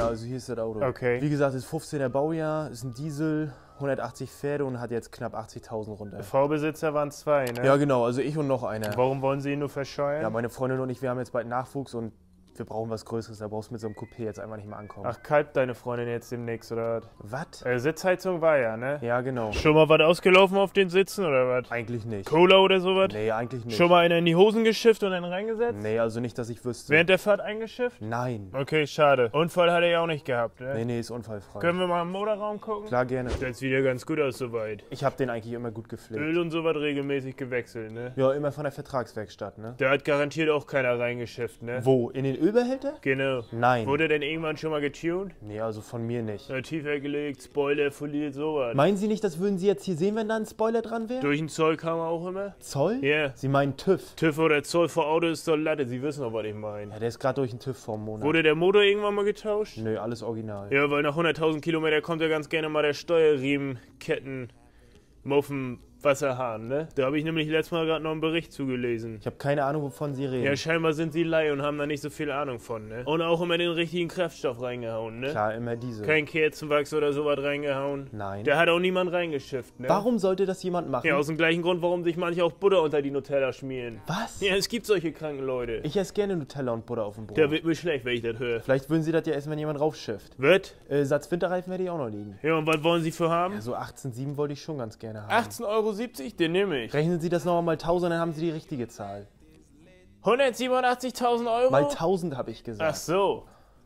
Ja, also hier ist das Auto. Okay. Wie gesagt, ist 15er Baujahr, ist ein Diesel, 180 Pferde und hat jetzt knapp 80.000 runter. Vorbesitzer waren 2, ne? Ja, genau, also ich und noch einer. Warum wollen Sie ihn nur verscheuern? Ja, meine Freundin und ich, wir haben jetzt bald Nachwuchs und wir brauchen was Größeres, da brauchst du mit so einem Coupé jetzt einfach nicht mehr ankommen. Ach, kalbt deine Freundin jetzt demnächst, oder was? was? Sitzheizung war ja, ne? Ja, genau. Schon mal was ausgelaufen auf den Sitzen, oder was? Eigentlich nicht. Cola oder sowas? Nee, eigentlich nicht. Schon mal einer in die Hosen geschifft und einen reingesetzt? Nee, also nicht, dass ich wüsste. Während der Fahrt eingeschifft? Nein. Okay, schade. Unfall hat er ja auch nicht gehabt, ne? Nee, ist unfallfrei. Können wir mal im Motorraum gucken? Klar, gerne. Sieht wieder ganz gut aus soweit. Ich habe den eigentlich immer gut gepflegt. Öl und sowas regelmäßig gewechselt, ne? Ja, immer von der Vertragswerkstatt, ne? Da hat garantiert auch keiner reingeschifft, ne? Wo? In den Ölbehälter? Genau. Nein. Wurde denn irgendwann schon mal getuned? Nee, also von mir nicht. Tiefer gelegt, Spoiler foliert, sowas. Meinen Sie nicht, das würden Sie jetzt hier sehen, wenn da ein Spoiler dran wäre? Durch den Zoll kam er auch immer? Zoll? Ja. Sie meinen TÜV? TÜV oder Zoll vor Auto ist doch Latte, Sie wissen doch, was ich meine. Ja, der ist gerade durch den TÜV vorm Monat. Wurde der Motor irgendwann mal getauscht? Nö, alles original. Ja, weil nach 100.000 Kilometer kommt ja ganz gerne mal der Steuerriemen, Ketten, Muffen, Wasserhahn, ne? Da habe ich nämlich letztes Mal gerade noch einen Bericht zugelesen. Ich habe keine Ahnung, wovon Sie reden. Ja, scheinbar sind sie Laie und haben da nicht so viel Ahnung von, ne? Und auch immer den richtigen Kraftstoff reingehauen, ne? Klar, immer diese. Kein Kerzenwachs oder sowas reingehauen. Nein. Da hat auch niemand reingeschifft, ne? Warum sollte das jemand machen? Ja, aus dem gleichen Grund, warum sich manche auch Butter unter die Nutella schmieren. Was? Ja, es gibt solche kranken Leute. Ich esse gerne Nutella und Butter auf dem Brot. Da wird mir schlecht, wenn ich das höre. Vielleicht würden Sie das ja essen, wenn jemand raufschifft. Wird? Satz Winterreifen werde ich auch noch liegen. Ja, und was wollen Sie für haben? Ja, so 18,7 wollte ich schon ganz gerne haben. 18,70 €? Den nehme ich. Rechnen Sie das nochmal mal 1000, dann haben Sie die richtige Zahl. 187.000 €? Mal 1000 habe ich Ach gesagt. so.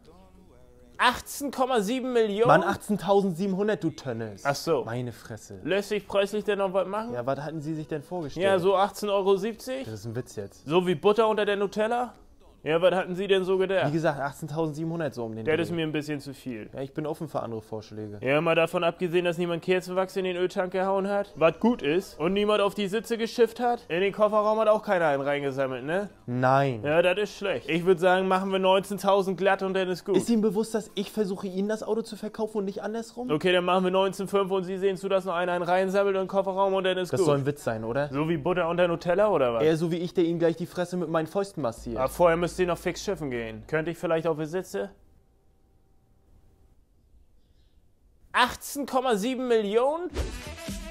18,7 Millionen? Mann, 18.700, du Tönnes. Ach so. Meine Fresse. Lässt sich preislich denn noch was machen? Ja, was hatten Sie sich denn vorgestellt? Ja, so 18,70 €? Das ist ein Witz jetzt. So wie Butter unter der Nutella? Ja, was hatten Sie denn so Wie gedacht? gesagt, 18.700 so um den Das ist Dreh. mir ein bisschen zu viel. Ja, ich bin offen für andere Vorschläge. Ja, mal davon abgesehen, dass niemand Kerzenwachs in den Öltank gehauen hat, was gut ist, und niemand auf die Sitze geschifft hat. In den Kofferraum hat auch keiner einen reingesammelt, ne? Nein. Ja, das ist schlecht. Ich würde sagen, machen wir 19.000 glatt und dann ist gut. Ist Ihnen bewusst, dass ich versuche, Ihnen das Auto zu verkaufen und nicht andersrum? Okay, dann machen wir 19,5 und Sie sehen zu, dass noch einer einen reinsammelt in den Kofferraum und dann ist Das gut. soll ein Witz sein, oder? So wie Butter unter Nutella oder was? Eher so wie ich, der Ihnen gleich die Fresse mit meinen Fäusten massiert. Aber vorher müsst ihr noch fix schiffen gehen. Könnte ich vielleicht auf die Sitze? 18,7 Millionen?